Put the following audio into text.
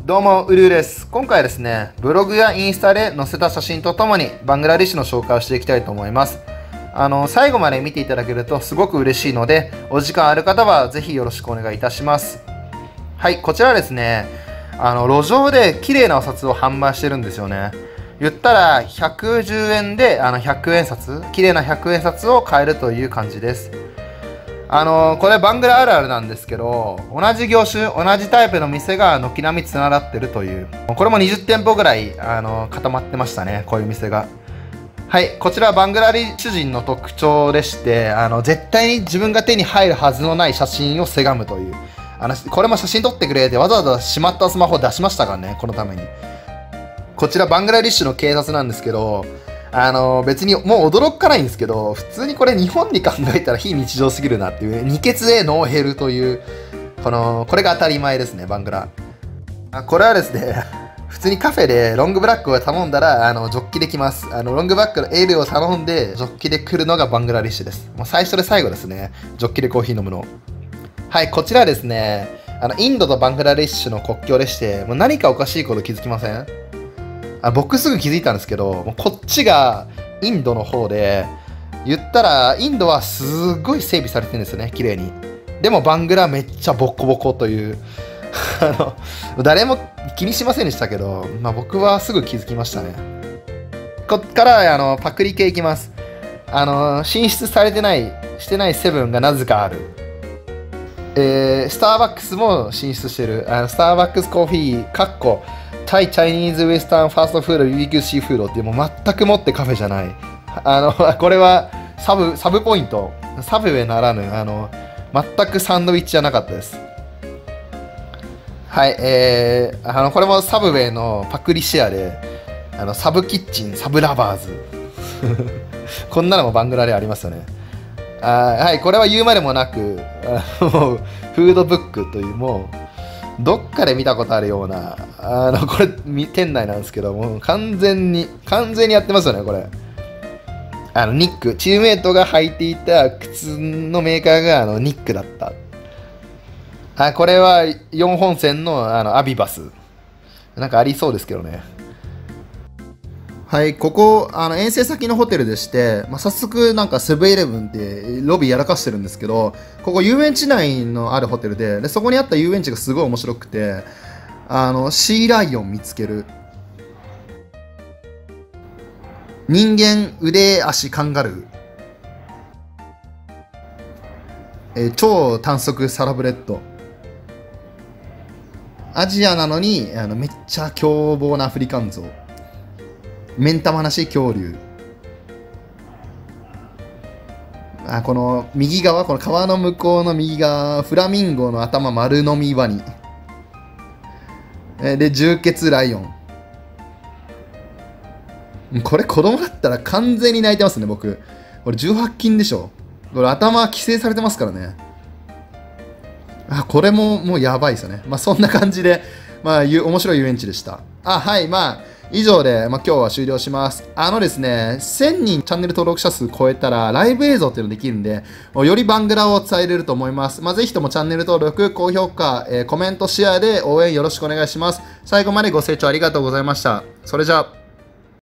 どうも、うるうです。今回はですね、ブログやインスタで載せた写真とともにバングラデシュの紹介をしていきたいと思います。最後まで見ていただけるとすごく嬉しいので、お時間ある方はぜひよろしくお願いいたします。はい、こちらはですね、路上で綺麗なお札を販売してるんですよね。言ったら110円で100円札、綺麗な100円札を買えるという感じです。これバングラあるあるなんですけど、同じ業種、同じタイプの店が軒並みつながってるという、これも20店舗ぐらい、固まってましたね、こういう店が。はい、こちらはバングラデシュ人の特徴でして、絶対に自分が手に入るはずのない写真をせがむという。これも写真撮ってくれってわざわざしまったスマホを出しましたからね、このために。こちらバングラデシュの警察なんですけど、別にもう驚かないんですけど、普通にこれ日本に考えたら非日常すぎるなっていう、二血でノーヘルという、これが当たり前ですね、バングラ。これはですね、普通にカフェでロングブラックを頼んだら、ジョッキで来ます。ロングブラックのエールを頼んで、ジョッキで来るのがバングラデシュです。もう最初で最後ですね、ジョッキでコーヒー飲むの。はい、こちらですね、インドとバングラデシュの国境でして、もう何かおかしいこと気づきません？僕すぐ気づいたんですけど、もうこっちがインドの方で、言ったらインドはすごい整備されてるんですよね、綺麗に。でもバングラめっちゃボコボコという誰も気にしませんでしたけど、僕はすぐ気づきましたね。こっからパクリ系いきます。進出されてない、してないセブンがなぜかある。スターバックスも進出してる。スターバックスコーヒー、かっこタイ、チャイニーズ、ウエスタン、ファーストフード、BBQ シーフードっていうもう全くもってカフェじゃない。これはサブポイント。サブウェイならぬ、全くサンドイッチじゃなかったです。はい、これもサブウェイのパクリシェアで、サブキッチン、サブラバーズ。こんなのもバングラでありますよね。はい、これは言うまでもなく、もうフードブックという、もう、どっかで見たことあるような、これ、店内なんですけども、完全にやってますよね、これ。ニック、チームメイトが履いていた靴のメーカーがニックだった。これは4本線のアビバス。なんかありそうですけどね。はい、ここ、遠征先のホテルでして、早速なんかセブンイレブンってロビーやらかしてるんですけど、ここ遊園地内のあるホテルで、そこにあった遊園地がすごい面白くて、シーライオン見つける。人間腕足カンガルー。超短足サラブレッド。アジアなのにめっちゃ凶暴なアフリカンゾウ。目ん玉なし恐竜。この右側、この川の向こうの右側、フラミンゴの頭丸飲みワニ。で、充血ライオン。これ子供だったら完全に泣いてますね、僕。これ18禁でしょ。これ頭規制されてますからね。これももうやばいですよね。そんな感じで、面白い遊園地でした。はい、以上で、今日は終了します。ですね、1000人チャンネル登録者数超えたら、ライブ映像っていうのできるんで、よりバングラを伝えれると思います。ぜひともチャンネル登録、高評価、コメント、シェアで応援よろしくお願いします。最後までご清聴ありがとうございました。それじゃあ。